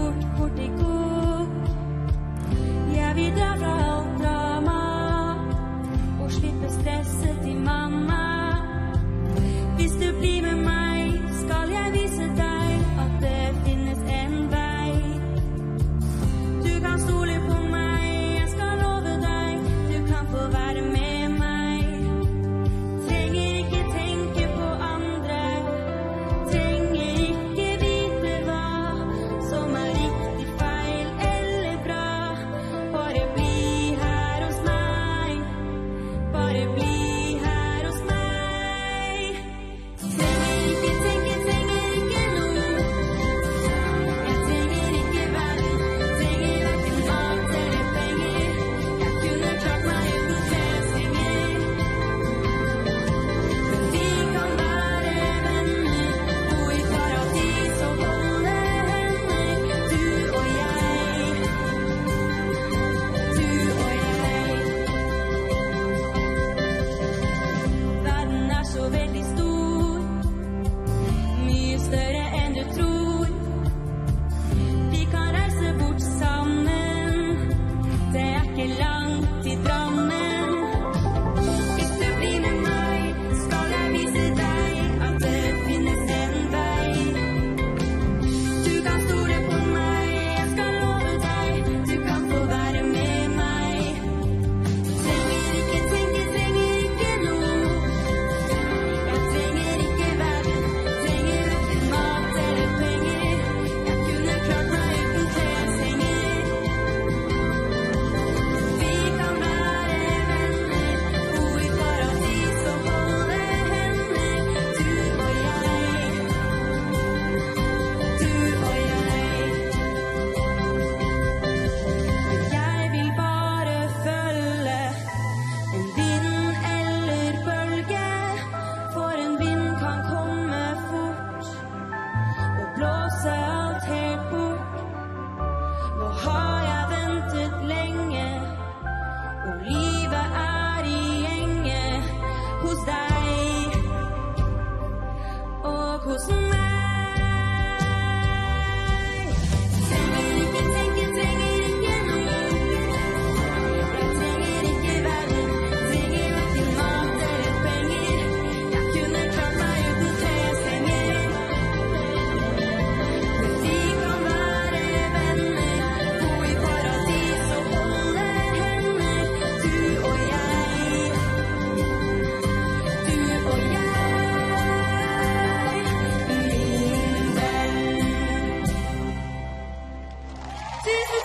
fort det går. Jeg vil dra fra alt drama og slippe stresset til mamma. Hvis du blir med meg, skal jeg vise deg at det finnes en vei. Du kan stole på meg, jeg skal love deg, du kan få være med meg. Trenger ikke tenke på andre, trenger ikke vite hva som er riktig, feil eller bra. Bare bli her hos meg, bare bli her hos meg. Trenger ikke tenke, trenger ikke noe. Jeg trenger ikke verden, trenger hverken mat eller penger. Jeg kunne klart meg uten kleshenger. Men vi kan være venner, bo i paradis og holde hender. Du og jeg, du og jeg. Verden er så veldig stor, mye større enn du tror. Vi kan reise bort sammen, det er ikke langt til Drammen. Hvis du blir med meg, skal jeg vise deg at det finnes en vei. Du kan stole på meg, jeg skal love deg, du kan få være med meg. Trenger ikke tenke, trenger ikke noe. Jeg trenger ikke verden, trenger hverken mat eller penger. Jeg kunne klart meg uten kleshenger. Vi kan være venner, bo i paradis og holde hender. Du og jeg, du og jeg. Jeg vil bare følge en vind eller bølge, for en vind kan komme fort og blåse alt helt bort. Nå har jeg ventet lenge, og livet er i gjenge hos deg og hos meg. Trenger ikke tenke, trenger ikke noe. Jeg trenger ikke verden, trenger hverken mat eller penger. Jeg kunne klart meg uten kleshenger. Men vi kan være venner, bo i paradis og holde hender. Du og jeg, du og jeg, min venn. Tusen